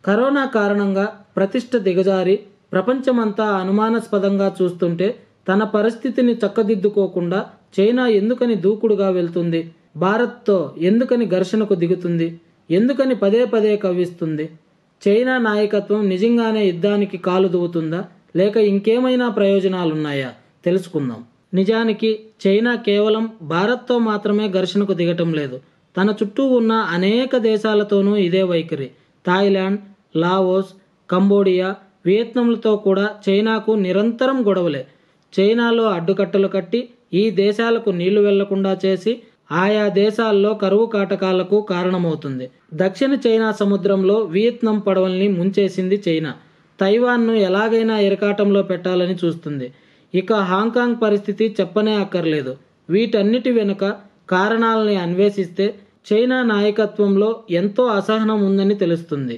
Corona కారణంగా ప్రతిష్ట దిగజారి ప్రపంచమంతా అనుమానాస్పదంగా చూస్తుంటే తన పరిస్థితిని చక్కదిద్దుకోకుండా చైనా ఎందుకని దూకుడుగా వెళ్తుంది? భారత్తో ఎందుకని ఘర్షణకు దిగుతుంది? ఎందుకని పదే పదే కవ్విస్తుంది? చైనా నాయకత్వం నిజంగానే యుద్ధానికి కాలు దువ్వుతుందా, లేక ఇంకేమైనా ప్రయోజనాలున్నాయా? తెలుసుకుందాం. నిజానికి చైనా కేవలం భారత్తో మాత్రమే ఘర్షణకు దిగటం లేదు. తన చుట్టూ ఉన్న అనేక దేశాలతోనూ ఇదే వైఖరి. థాయిలాండ్, లావోస్, కంబోడియా, వియత్నాంలతో కూడా చైనాకు నిరంతరం గొడవలే. చైనాలో అడ్డుకట్టలు కట్టి ఈ దేశాలకు నీళ్లు వెళ్లకుండా చేసి ఆయా దేశాల్లో కరువు కాటకాలకు కారణమవుతుంది. దక్షిణ చైనా సముద్రంలో వియత్నాం పడవల్ని ముంచేసింది చైనా. తైవాన్ను ఎలాగైనా ఇరకాటంలో పెట్టాలని చూస్తుంది. ఇక హాంకాంగ్ పరిస్థితి చెప్పనే అక్కర్లేదు. వీటన్నిటి వెనుక కారణాలని అన్వేషిస్తే చైనా నాయకత్వంలో ఎంతో అసహనం ఉందని తెలుస్తుంది.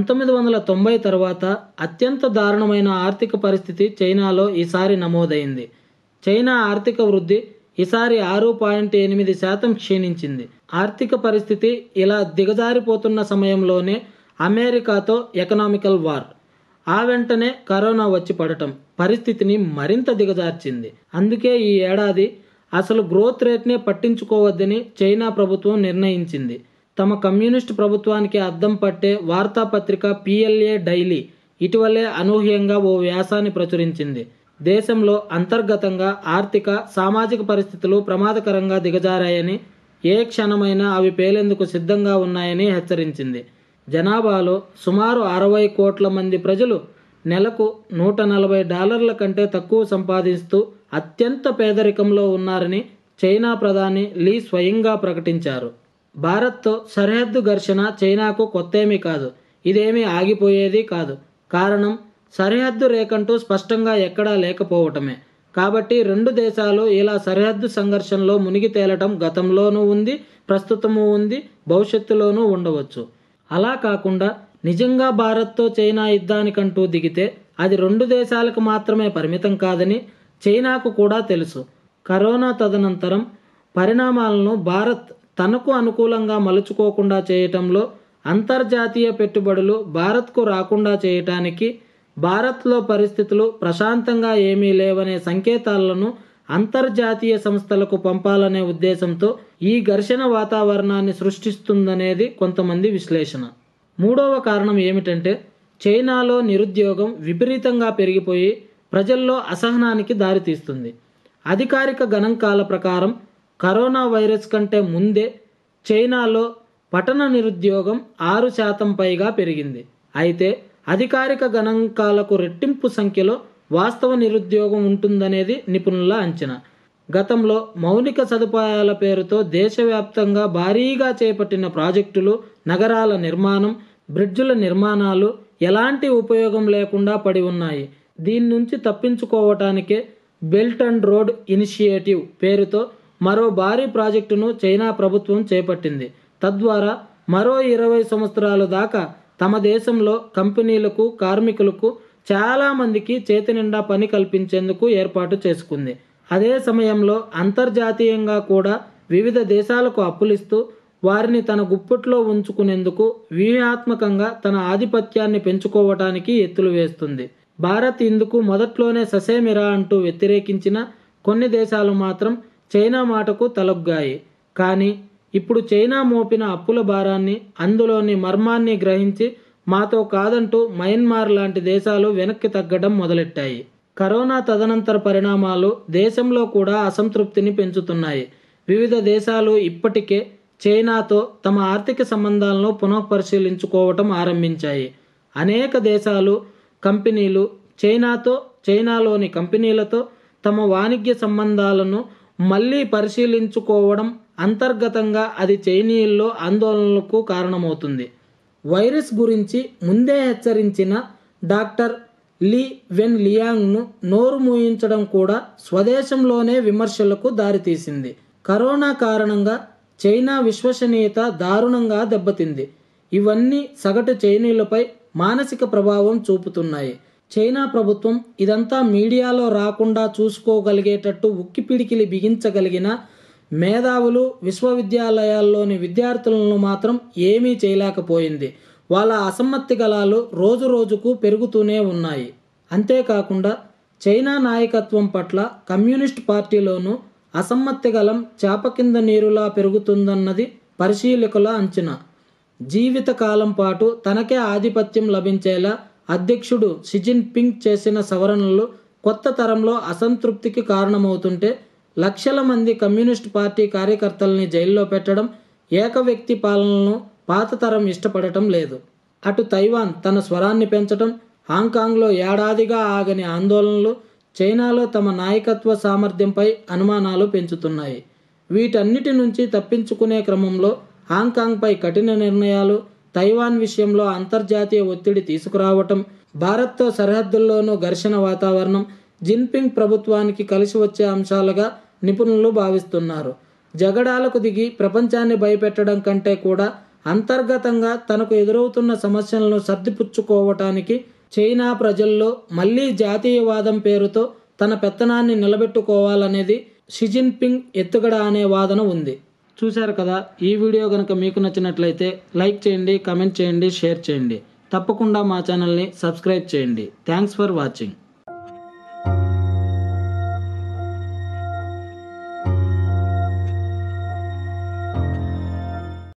1990 తర్వాత అత్యంత దారుణమైన ఆర్థిక పరిస్థితి చైనాలో ఈసారి నమోదైంది. చైనా ఆర్థిక వృద్ధి ఈసారి 6.8% క్షీణించింది. ఆర్థిక పరిస్థితి ఇలా దిగజారిపోతున్న సమయంలోనే అమెరికాతో ఎకనామికల్ వార్, ఆ వెంటనే కరోనా వచ్చి పడటం పరిస్థితిని మరింత దిగజార్చింది. అందుకే ఈ ఏడాది అసలు గ్రోత్ రేట్నే పట్టించుకోవద్దని చైనా ప్రభుత్వం నిర్ణయించింది. తమ కమ్యూనిస్టు ప్రభుత్వానికి అద్దం పట్టే వార్తాపత్రిక PLA డైలీ ఇటీవలే అనూహ్యంగా ఓ వ్యాసాన్ని ప్రచురించింది. దేశంలో అంతర్గతంగా ఆర్థిక, సామాజిక పరిస్థితులు ప్రమాదకరంగా దిగజారాయని, ఏ క్షణమైనా అవి పేలేందుకు సిద్ధంగా ఉన్నాయని హెచ్చరించింది. జనాభాలో సుమారు 60 కోట్ల మంది ప్రజలు నెలకు $140 కంటే తక్కువ సంపాదిస్తూ అత్యంత పేదరికంలో ఉన్నారని చైనా ప్రధాని లీ స్వయంగా ప్రకటించారు. భారత్తో సరిహద్దు ఘర్షణ చైనాకు కొత్తేమీ కాదు. ఇదేమీ ఆగిపోయేది కాదు. కారణం సరిహద్దు రేఖంటూ స్పష్టంగా ఎక్కడా లేకపోవటమే. కాబట్టి రెండు దేశాలు ఇలా సరిహద్దు సంఘర్షణలో మునిగి తేలటం గతంలోనూ ఉంది, ప్రస్తుతము ఉంది, భవిష్యత్తులోనూ ఉండవచ్చు. అలా కాకుండా నిజంగా భారత్తో చైనా యుద్ధానికంటూ దిగితే అది రెండు దేశాలకు మాత్రమే పరిమితం కాదని చైనాకు కూడా తెలుసు. కరోనా తదనంతరం పరిణామాలను భారత్ తనకు అనుకూలంగా మలుచుకోకుండా చేయటంలో, అంతర్జాతీయ పెట్టుబడులు భారత్కు రాకుండా చేయటానికి, భారత్లో పరిస్థితులు ప్రశాంతంగా ఏమీ లేవనే సంకేతాలను అంతర్జాతీయ సంస్థలకు పంపాలనే ఉద్దేశంతో ఈ ఘర్షణ వాతావరణాన్ని సృష్టిస్తుందనేది కొంతమంది విశ్లేషణ. మూడవ కారణం ఏమిటంటే చైనాలో నిరుద్యోగం విపరీతంగా పెరిగిపోయి ప్రజల్లో అసహనానికి దారితీస్తుంది. అధికారిక గణాంకాల ప్రకారం కరోనా వైరస్ కంటే ముందే చైనాలో పట్టణ నిరుద్యోగం 6% పైగా పెరిగింది. అయితే అధికారిక గణాంకాలకు రెట్టింపు సంఖ్యలో వాస్తవ నిరుద్యోగం ఉంటుందనేది నిపుణుల అంచనా. గతంలో మౌలిక సదుపాయాల పేరుతో దేశవ్యాప్తంగా భారీగా చేపట్టిన ప్రాజెక్టులు, నగరాల నిర్మాణం, బ్రిడ్జుల నిర్మాణాలు ఎలాంటి ఉపయోగం లేకుండా పడి ఉన్నాయి. దీని నుంచి తప్పించుకోవటానికే బెల్ట్ అండ్ రోడ్ ఇనిషియేటివ్ పేరుతో మరో భారీ ప్రాజెక్టును చైనా ప్రభుత్వం చేపట్టింది. తద్వారా మరో 20 సంవత్సరాల దాకా తమ దేశంలో కంపెనీలకు, కార్మికులకు చాలా మందికి చేతి నిండా పని కల్పించేందుకు ఏర్పాటు చేసుకుంది. అదే సమయంలో అంతర్జాతీయంగా కూడా వివిధ దేశాలకు అప్పులిస్తూ వారిని తన గుప్పిట్లో ఉంచుకునేందుకు వ్యూహాత్మకంగా తన ఆధిపత్యాన్ని పెంచుకోవటానికి ఎత్తులు వేస్తుంది. భారత్ ఇందుకు మొదట్లోనే ససేమిరా అంటూ వ్యతిరేకించిన కొన్ని దేశాలు మాత్రం చైనా మాటకు తలొగ్గాయి. కానీ ఇప్పుడు చైనా మోపిన అప్పుల భారాన్ని, అందులోని మర్మాన్ని గ్రహించి మాతో కాదంటూ మయన్మార్ లాంటి దేశాలు వెనక్కి తగ్గడం మొదలెట్టాయి. కరోనా తదనంతర పరిణామాలు దేశంలో కూడా అసంతృప్తిని పెంచుతున్నాయి. వివిధ దేశాలు ఇప్పటికే చైనాతో తమ ఆర్థిక సంబంధాలను పునఃపరిశీలించుకోవటం ఆరంభించాయి. అనేక దేశాలు, కంపెనీలు చైనాతో, చైనాలోని కంపెనీలతో తమ వాణిజ్య సంబంధాలను మళ్ళీ పరిశీలించుకోవడం అంతర్గతంగా అది చైనీయుల్లో ఆందోళనలకు కారణమవుతుంది. వైరస్ గురించి ముందే హెచ్చరించిన డాక్టర్ లీ వెన్ లియాంగ్ను నోరు మూయించడం కూడా స్వదేశంలోనే విమర్శలకు దారితీసింది. కరోనా కారణంగా చైనా విశ్వసనీయత దారుణంగా దెబ్బతింది. ఇవన్నీ సగటు చైనీయులపై మానసిక ప్రభావం చూపుతున్నాయి. చైనా ప్రభుత్వం ఇదంతా మీడియాలో రాకుండా చూసుకోగలిగేటట్టు ఉక్కిపిడికిలి బిగించగలిగిన మేధావులు, విశ్వవిద్యాలయాల్లోని విద్యార్థులను మాత్రం ఏమీ చేయలేకపోయింది. వాళ్ళ అసమ్మతి గలాలు రోజు రోజుకు పెరుగుతూనే ఉన్నాయి. అంతేకాకుండా చైనా నాయకత్వం పట్ల కమ్యూనిస్ట్ పార్టీలోనూ అసమ్మతి గలం చేప కింద నీరులా పెరుగుతుందన్నది పరిశీలకుల అంచనా. జీవితకాలం పాటు తనకే ఆధిపత్యం లభించేలా అధ్యక్షుడు షీ జిన్పింగ్ చేసిన సవరణలు కొత్త తరంలో అసంతృప్తికి కారణమవుతుంటే, లక్షల మంది కమ్యూనిస్ట్ పార్టీ కార్యకర్తల్ని జైల్లో పెట్టడం, ఏక వ్యక్తి పాలనను పాత తరం ఇష్టపడటం లేదు. అటు తైవాన్ తన స్వరాన్ని పెంచడం, హాంకాంగ్లో ఏడాదిగా ఆగని ఆందోళనలు చైనాలో తమ నాయకత్వ సామర్థ్యంపై అనుమానాలు పెంచుతున్నాయి. వీటన్నిటి నుంచి తప్పించుకునే క్రమంలో హాంకాంగ్పై కఠిన నిర్ణయాలు, తైవాన్ విషయంలో అంతర్జాతీయ ఒత్తిడి తీసుకురావటం, భారత్తో సరిహద్దుల్లోనూ ఘర్షణ వాతావరణం జిన్పింగ్ ప్రభుత్వానికి కలిసి వచ్చే అంశాలుగా నిపుణులు భావిస్తున్నారు. జగడాలకు దిగి ప్రపంచాన్ని భయపెట్టడం కంటే కూడా అంతర్గతంగా తనకు ఎదురవుతున్న సమస్యలను సర్దిపుచ్చుకోవటానికి చైనా ప్రజల్లో మళ్లీ జాతీయవాదం పేరుతో తన పెత్తనాన్ని నిలబెట్టుకోవాలనేది షీ జిన్పింగ్ ఎత్తుగడ అనే వాదన ఉంది. చూశారు కదా, ఈ వీడియో కనుక మీకు నచ్చినట్లయితే లైక్ చేయండి, కమెంట్ చేయండి, షేర్ చేయండి. తప్పకుండా మా ఛానల్ని సబ్స్క్రైబ్ చేయండి. Thanks for watching.